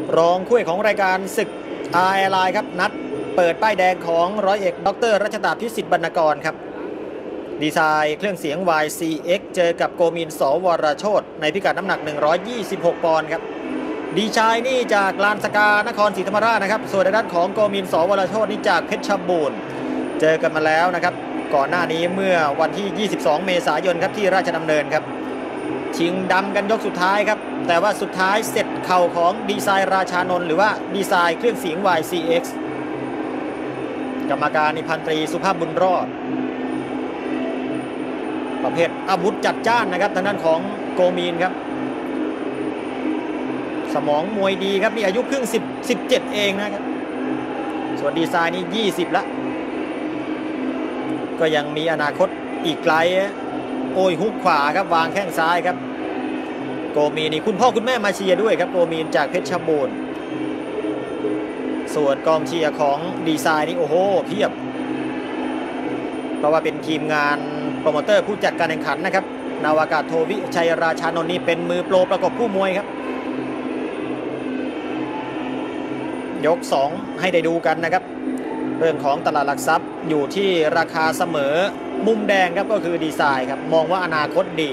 รองคู่เอกของรายการศึก RLI ครับนัดเปิดป้ายแดงของร้อยเอกดร.รัชตาพิสิทธิ์บรรณกรครับดีไซน์เครื่องเสียง YCX เจอกับโกมิน สวรโชตในพิกัดน้ำหนัก126 ปอนด์ครับดีชายนี่จากลานสกานครศรีธรรมราชนะครับส่วนด้านของโกมิน สวรโชตนี่จากเพชรบูรณ์เจอกันมาแล้วนะครับก่อนหน้านี้เมื่อวันที่22 เมษายนครับที่ราชดำเนินครับชิงดำกันยกสุดท้ายครับแต่ว่าสุดท้ายเสร็จเข่าของดีไซน์ราชานนท์หรือว่าดีไซน์เครื่องเสียง YCX กรรมการนิพันตรีสุภาพบุญรอดประเภทอาวุธจัดจ้านนะครับทางด้านของโกมีนครับสมองมวยดีครับนี่อายุเพิ่ง17เองนะครับส่วนดีไซน์นี่20ละก็ยังมีอนาคตอีกไกลโอ้ยฮุกขวาครับวางแข้งซ้ายครับโกมีนนี่คุณพ่อคุณแม่มาเชียร์ด้วยครับโกมีนจากเพชรบูรณ์ส่วนกองเชียร์ของดีไซน์นี่โอ้โหเพียบเพราะว่าเป็นทีมงานโปรโมเตอร์ผู้จัดการแข่งขันนะครับนาวากาศโทวิชัยราชานนท์นี่เป็นมือโปรประกบคู่มวยครับยก2ให้ได้ดูกันนะครับเรื่องของตลาดหลักทรัพย์อยู่ที่ราคาเสมอมุมแดงครับก็คือดีไซน์ครับมองว่าอนาคตดี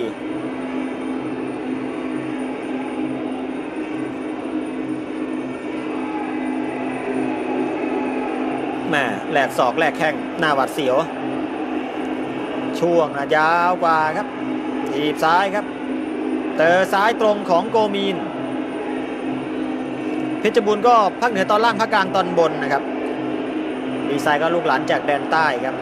แม่แหลกศอกแหลกแข้งหน้าหวัดเสียวช่วงยาวกว่าครับถีบซ้ายครับเตอซ้ายตรงของโกมีนเพชรบูรณ์ก็ภาคเหนือตอนล่างภาคกลางตอนบนนะครับดีไซน์ก็ลูกหลานจากแดนใต้ครับ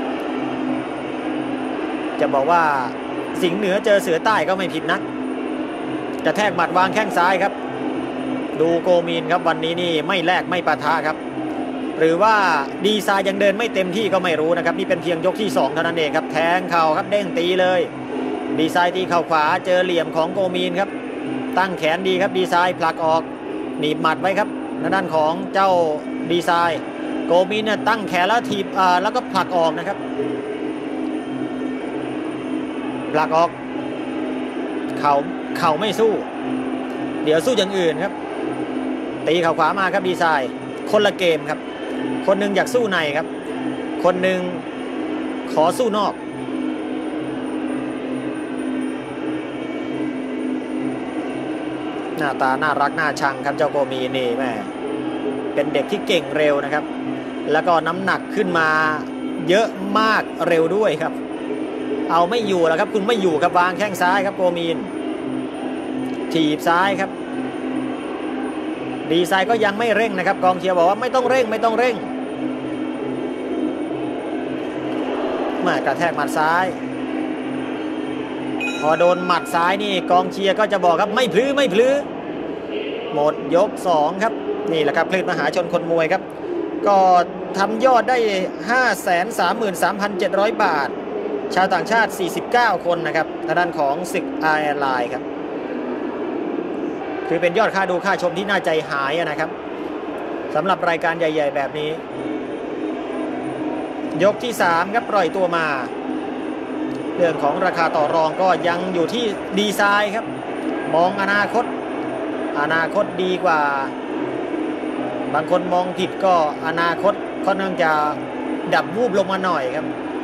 จะบอกว่าสิงห์เหนือเจอเสือใต้ก็ไม่ผิดนักกระแทกหมัดวางแข้งซ้ายครับดูโกมีนครับวันนี้นี่ไม่แลกไม่ปะทะครับหรือว่าดีไซน์ยังเดินไม่เต็มที่ก็ไม่รู้นะครับนี่เป็นเพียงยกที่2เท่านั้นเองครับแทงเข่าครับเด้งตีเลยดีไซน์ตีเข่าขวาเจอเหลี่ยมของโกมีนครับตั้งแขนดีครับดีไซน์ผลักออกหนีบหมัดไว้ครับด้านของเจ้าดีไซน์โกมีนเนี่ยตั้งแขนแล้วถีบแล้วก็ผลักออกนะครับผลักออกเข่าไม่สู้เดี๋ยวสู้อย่างอื่นครับตีเข่าขวามาครับดีไซน์คนละเกมครับคนหนึ่งอยากสู้ในครับคนหนึ่งขอสู้นอกหน้าตาน่ารักน่าชังครับเจ้าโกมีนี่แม่เป็นเด็กที่เก่งเร็วนะครับแล้วก็น้ำหนักขึ้นมาเยอะมากเร็วด้วยครับเอาไม่อยู่แล้วครับคุณไม่อยู่ครับวางแข้งซ้ายครับโกมีนถีบซ้ายครับดีไซน์ก็ยังไม่เร่งนะครับกองเชียร์บอกว่าไม่ต้องเร่งไม่ต้องเร่งมากระแทกหมัดซ้ายพอโดนหมัดซ้ายนี่กองเชียร์ก็จะบอกครับไม่พลื้ไม่พลื้หมดยก2ครับนี่แหละครับคลื่นมหาชนคนมวยครับก็ทำยอดได้ 533,700 บาทชาวต่างชาติ49คนนะครับทางด้านของศึก RLI ครับคือเป็นยอดค่าดูค่าชมที่น่าใจหายนะครับสำหรับรายการใหญ่ๆแบบนี้ยกที่3ครับปล่อยตัวมาเรื่องของราคาต่อรองก็ยังอยู่ที่ดีไซน์ครับมองอนาคตดีกว่าบางคนมองผิดก็อนาคตค่อนข้างจะดับวูบลงมาหน่อยครับ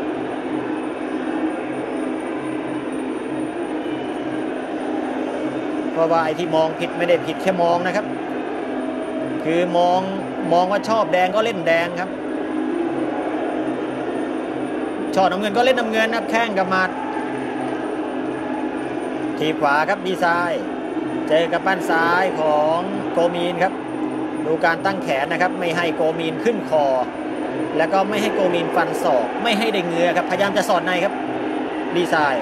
เพราะว่าไอ้ที่มองผิดไม่ได้ผิดแค่มองนะครับคือมองว่าชอบแดงก็เล่นแดงครับชอบน้ำเงินก็เล่นน้ำเงินนะครับแข้งกับหมัดทีขวาครับดีไซน์เจอกับปั้นซ้ายของโกมีนครับดูการตั้งแขนนะครับไม่ให้โกมีนขึ้นคอแล้วก็ไม่ให้โกมีนฟันศอกไม่ให้ได้เงื้อครับพยายามจะสอดในครับดีไซน์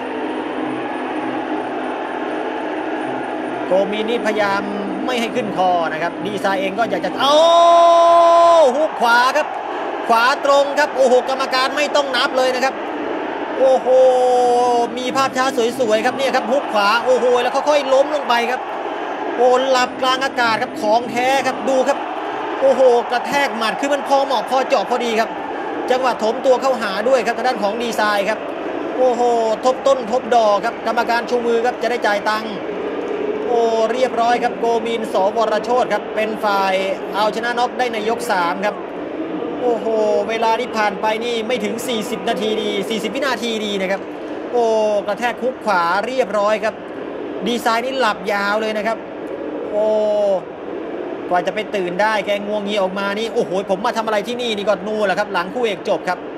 โกมีนนี่พยายามไม่ให้ขึ้นคอนะครับดีไซน์เองก็อยากจะฮุกขวาครับขวาตรงครับโอ้โหกรรมการไม่ต้องนับเลยนะครับโอ้โหมีภาพช้าสวยๆครับเนี่ยครับฮุกขวาโอ้โหแล้วค่อยๆล้มลงไปครับโอ้หลับกลางอากาศครับของแท้ครับดูครับโอ้โหกระแทกหมัดคือมันพอเหมาะพอเจาะพอดีครับจังหวะถมตัวเข้าหาด้วยครับทางด้านของดีไซน์ครับโอ้โหทบต้นทบดอกครับกรรมการชูมือครับจะได้จ่ายตังค์โอ้อ้เรียบร้อยครับโกมินสวรโชติครับเป็นฝ่ายเอาชนะน็อกได้ในยก3ครับโอ้โหเวลาที่ผ่านไปนี่ไม่ถึง40นาทีดี40วินาทีดีนะครับโอ้กระแทกคุกขวาเรียบร้อยครับดีไซน์นี่หลับยาวเลยนะครับโอ้กว่าจะไปตื่นได้แกงวงเงียออกมานี่โอ้โหผมมาทำอะไรที่นี่นี่ก็นู่นแหละครับหลังคู่เอกจบครับ